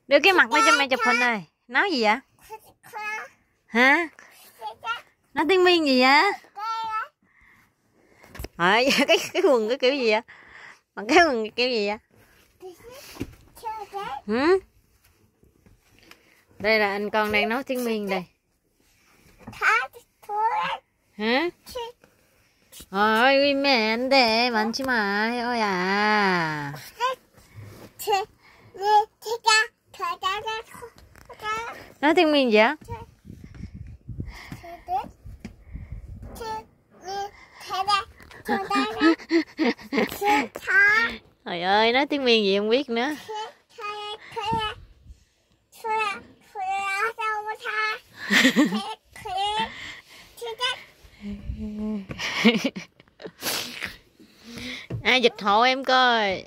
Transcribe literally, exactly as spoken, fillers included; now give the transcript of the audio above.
Đưa cái mặt lên cho mẹ chụp hình này. Nói gì vậy? Hả? Nói tiếng Miên gì vậy? À, cái cái quần cái kiểu gì vậy? Bằng cái quần kiểu gì vậy? Hử? Đây là anh con đang nói tiếng Miên đây. Hả? Ôi mẹ anh để 만지 마. 야. Nói tiếng Miên gì á? Trời ơi, nói tiếng Miên gì không biết nữa. Ai dịch hộ em coi.